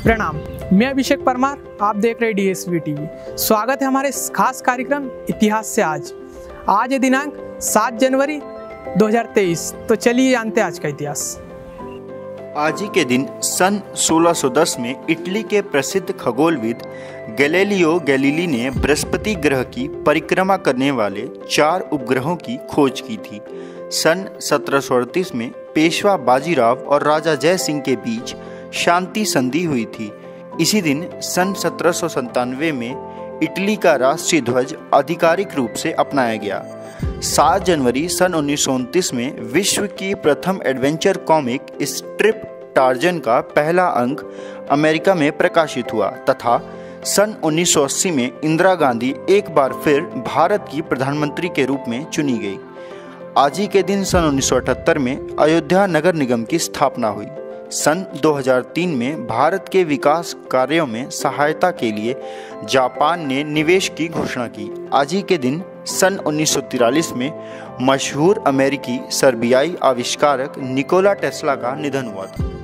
प्रणाम, मैं अभिषेक परमार, आप देख रहे DSV टीवी। स्वागत है हमारे इस खास कार्यक्रम इतिहास से आज है दिनांक 7 जनवरी 2023। तो चलिए जानते हैं आज का इतिहास। आज ही के दिन सन 1610 में इटली के प्रसिद्ध खगोलविद गैलीलियो गैलीली ने बृहस्पति ग्रह की परिक्रमा करने वाले 4 उपग्रहों की खोज की थी। सन 1738 में पेशवा बाजीराव और राजा जय सिंह के बीच शांति संधि हुई थी। इसी दिन सन 1797 में इटली का राष्ट्रीय ध्वज आधिकारिक रूप से अपनाया गया। 7 जनवरी सन 1929 में विश्व की प्रथम एडवेंचर कॉमिक स्ट्रिप टार्जन का पहला अंक अमेरिका में प्रकाशित हुआ तथा सन 1980 में इंदिरा गांधी एक बार फिर भारत की प्रधानमंत्री के रूप में चुनी गई। आज ही के दिन सन 1978 में अयोध्या नगर निगम की स्थापना हुई। सन 2003 में भारत के विकास कार्यों में सहायता के लिए जापान ने निवेश की घोषणा की। आज ही के दिन सन 1943 में मशहूर अमेरिकी सर्बियाई आविष्कारक निकोला टेस्ला का निधन हुआ था।